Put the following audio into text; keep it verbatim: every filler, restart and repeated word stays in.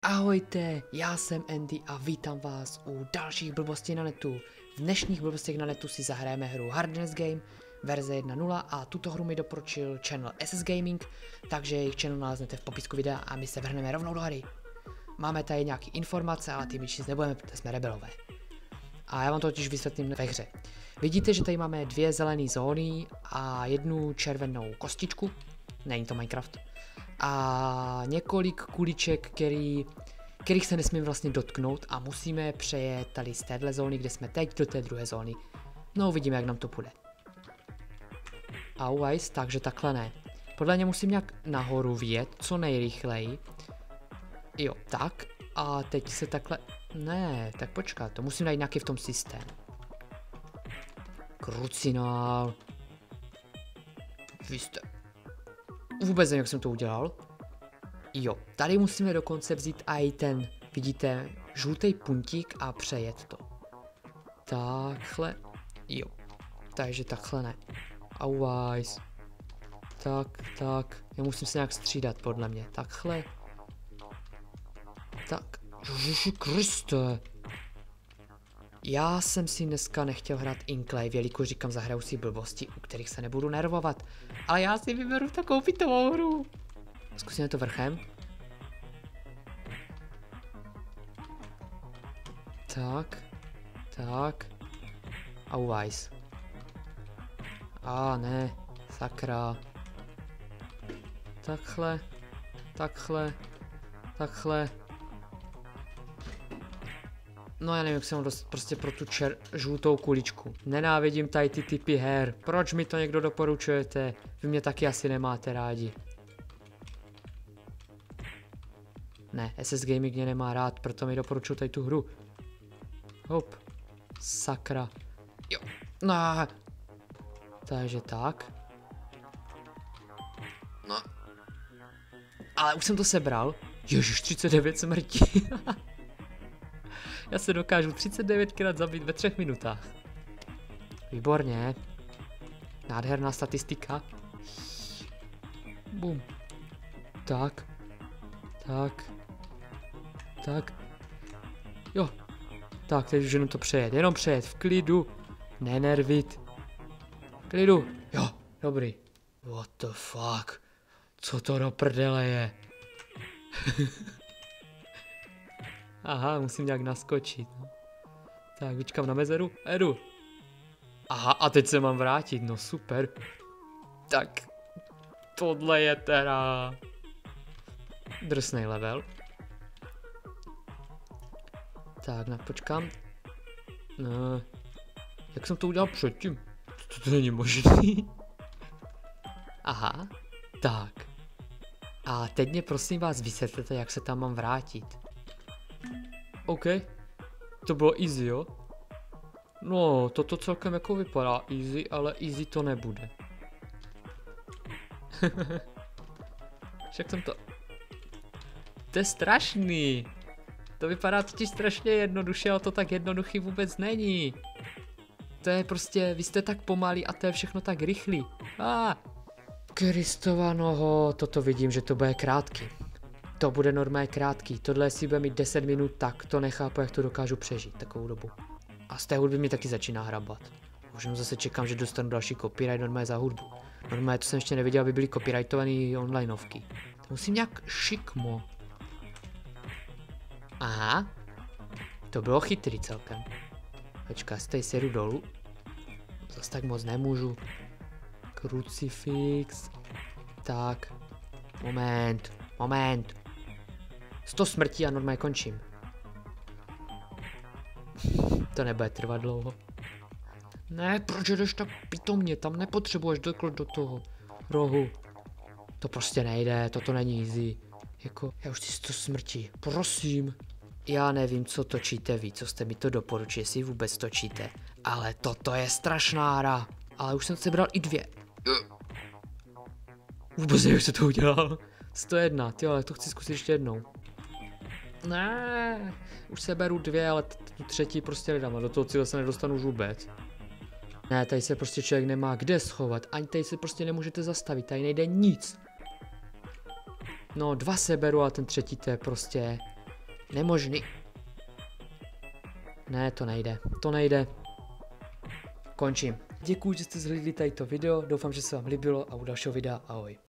Ahojte, já jsem Andy a vítám vás u dalších blbostí na netu. V dnešních blbostech na netu si zahrajeme hru Hardness Game verze jedna tečka nula a tuto hru mi doporučil channel S S Gaming, takže jejich channel naleznete v popisku videa a my se vrhneme rovnou do hry. Máme tady nějaké informace, ale ty my číst nebudeme, protože jsme rebelové. A já vám to totiž vysvětlím ve hře. Vidíte, že tady máme dvě zelené zóny a jednu červenou kostičku, není to Minecraft, a několik kuliček, který, kterých se nesmím vlastně dotknout a musíme přejet tady z téhle zóny, kde jsme teď, do té druhé zóny. No uvidíme, jak nám to půjde. Auajs, takže takhle ne. Podle mě musím nějak nahoru vyjet, co nejrychleji. Jo, tak. A teď se takhle... Ne, tak počkat, to musím najít nějaký v tom systém. Krucinál. Vy jste... Vůbec nevím, jak jsem to udělal. Jo, tady musíme dokonce vzít i ten, vidíte, žlutý puntík a přejet to. Takhle. Jo, takže takhle ne. Auajs. Tak, tak. Já musím se nějak střídat, podle mě. Takhle. Tak. Ježiši Kriste. Já jsem si dneska nechtěl hrát Enclave, jelikož říkám, zahraju si blbosti, u kterých se nebudu nervovat. Ale já si vyberu takovou pitovou hru. Zkusíme to vrchem. Tak. Tak. Auajs. A ne. Sakra. Takhle. Takhle. Takhle. No já nevím, jak se mám dostat prostě pro tu čer žlutou kuličku. Nenávidím tady ty typy her. Proč mi to někdo doporučujete? Vy mě taky asi nemáte rádi. Ne, S S Gaming mě nemá rád, proto mi doporučuji tady tu hru. Hop. Sakra. Jo. No. Takže tak. No. Ale už jsem to sebral. Ježiš, třicet devět smrtí. Já se dokážu třicet devětkrát zabít ve třech minutách. Výborně. Nádherná statistika. Bum. Tak. Tak. Tak. Jo. Tak, teď už jenom to přejet. Jenom přejet. V klidu. Nenervit. V klidu. Jo. Dobrý. What the fuck. Co to do prdele je? Aha, musím nějak naskočit. No. Tak, vyčkám na mezeru. Edu. Aha, a teď se mám vrátit, no super. Tak, tohle je teda drsnej level. Tak, no, počkám. No, jak jsem to udělal předtím? To, to není možný. Aha, tak. A teď mě prosím vás vysvětlete, jak se tam mám vrátit. OK, to bylo easy, jo? No, toto celkem jako vypadá easy, ale easy to nebude. Však jsem to... To je strašný. To vypadá totiž strašně jednoduše, ale to tak jednoduchý vůbec není. To je prostě, vy jste tak pomalý a to je všechno tak rychlý. Ah, Kristova noho, toto vidím, že to bude krátký. To bude normálně krátký, tohle si bude mít deset minut, tak to nechápu, jak to dokážu přežít takovou dobu. A z té hudby mi taky začíná hrabat. Možná zase čekám, že dostanu další copyright normálně za hudbu. Normálně to jsem ještě neviděl, aby byly copyrightované onlineovky. To musím nějak šikmo. Aha. To bylo chytrý celkem. Počkej, z té seru dolů. Zas tak moc nemůžu. Krucifix. Tak. Moment. Moment. sto smrtí a normálně končím. To nebude trvat dlouho. Ne, proč jdeš tak pitomně, tam nepotřebuješ doklout do toho rohu. To prostě nejde, toto není easy. Jako, já už si sto smrtí, prosím. Já nevím, co točíte vy, co jste mi to doporučili, jestli vůbec točíte. Ale toto je strašná hra. Ale už jsem sebral i dvě. Vůbec nevím, jak se to udělal. sto jedna, ty ale to chci zkusit ještě jednou. Ne, už se beru dvě, ale tu třetí prostě nedám a do toho cíle se nedostanu už vůbec. Ne, tady se prostě člověk nemá kde schovat, ani tady se prostě nemůžete zastavit, tady nejde nic. No, dva se beru a ten třetí to je prostě Nemožný. Ne, to nejde, to nejde. Končím. Děkuji, že jste zhlédli tadyto video, doufám, že se vám líbilo a u dalšího videa ahoj.